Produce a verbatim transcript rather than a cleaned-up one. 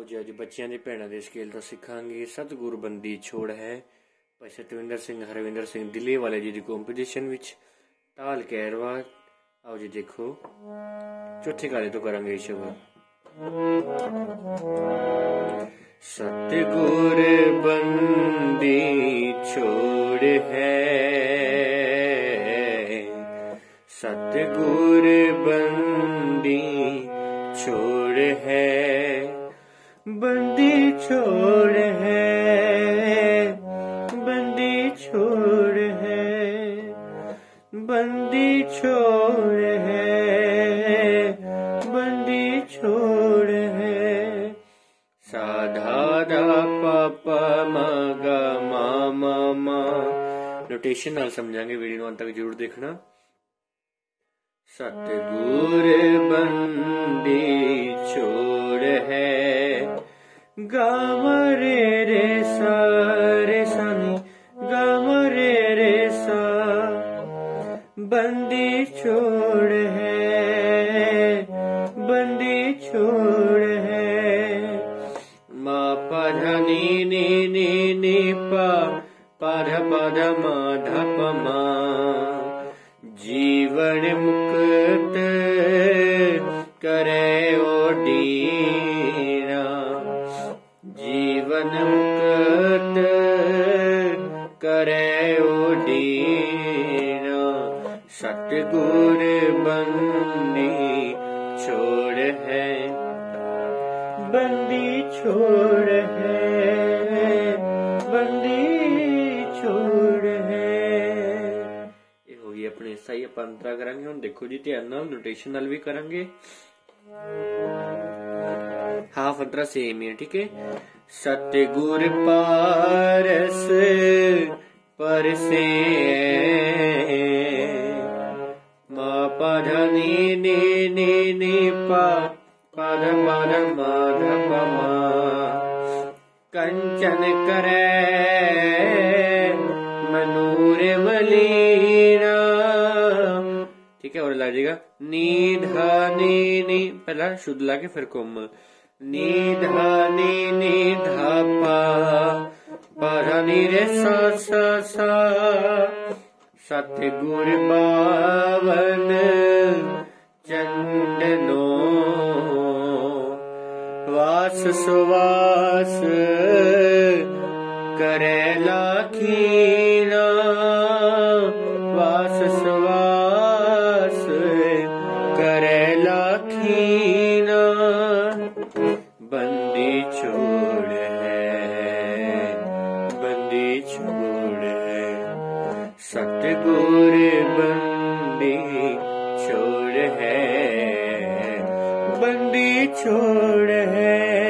आओ जी अज बच्चों के भैनों के स्केल तो सीखांगे सतगुर बंदी छोड़ है भाई सतविंदर सिंह हरविंदर सिंह दिल्ली वाले जी की कॉम्पीटिशन विच ताल कैरवा। आओ जी देखो चौथे काले तो करांगे शब्द सतगुर बंदी छोड़ है सतगुर बंदी छोड़ है बंदी छोड़ है बंदी छोड़ है बंदी छोड़ है बंदी छोड़ है साधा दा पापा मगा मामा मा। नोटेशन नाल समझांगे, वीडियो अंत तक जरूर देखना। सतगुर बंदी छोड़ है गाम रे रे सा रे सनी गाम रे रे सा बंदी छोड़ है बंदी छोड़ है मा पध नी नी नी नी पा पध पद मा धप मा जीवन मुक्त करे ओडीना जीवन मुक्त करे ओडीना सतगुर बंदी छोड़ है बंदी छोड़ है बंदी छोड़ है। ये होगी अपने सही अपन अंतरा करांगे। हुण देखो जी ध्यान नाल नोटेशन नाल भी करांगे। हाफ अंतरा सेम ही है, ठीक है। सतगुर पारस परसे मा पध नी नी नी नी पा पद पद मा धप मा कंचन करे मनूर मलीना, ठीक है। और लग जाएगा नी धा नी नी, पहला शुद्ध लाके फिर कोम नी धा नी नी धा पा पा नी रे सा सा सा सतगुर बावन चंदनो वास सुवास करे लाखीना वास सुवास करे लाखीना बंदी छोड़ है बंदी छोड़ है सतगुर बंदी छोड़ है बंदी छोड़ है।